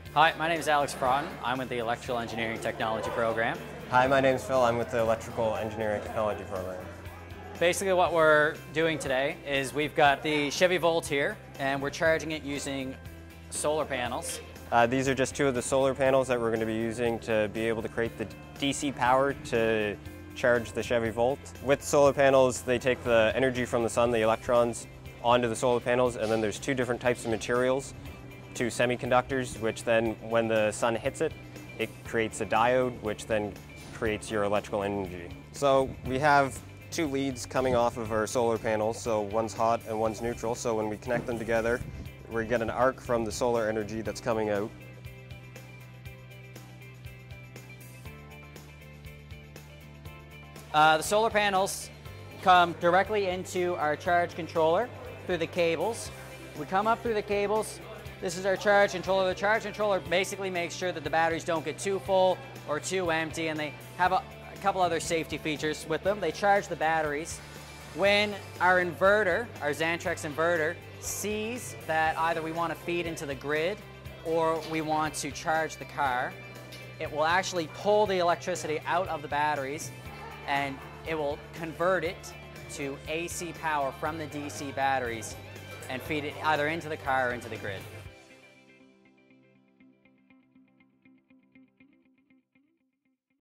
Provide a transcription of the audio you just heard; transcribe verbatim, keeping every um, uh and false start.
Hi, my name is Alex Broughton. I'm with the Electrical Engineering Technology program. Hi, my name's Phil. I'm with the Electrical Engineering Technology program. Basically what we're doing today is we've got the Chevy Volt here and we're charging it using solar panels. Uh, these are just two of the solar panels that we're going to be using to be able to create the D C power to charge the Chevy Volt. With solar panels, they take the energy from the sun, the electrons, onto the solar panels, and then there's two different types of materials, two semiconductors, which then when the sun hits it, it creates a diode, which then creates your electrical energy. So we have two leads coming off of our solar panels, so one's hot and one's neutral, so when we connect them together, we get an arc from the solar energy that's coming out. Uh, the solar panels come directly into our charge controller through the cables. We come up through the cables. This is our charge controller. The charge controller basically makes sure that the batteries don't get too full or too empty, and they have a, a couple other safety features with them. They charge the batteries. When our inverter, our Xantrex inverter, sees that either we want to feed into the grid or we want to charge the car, it will actually pull the electricity out of the batteries and it will convert it to A C power from the D C batteries and feed it either into the car or into the grid.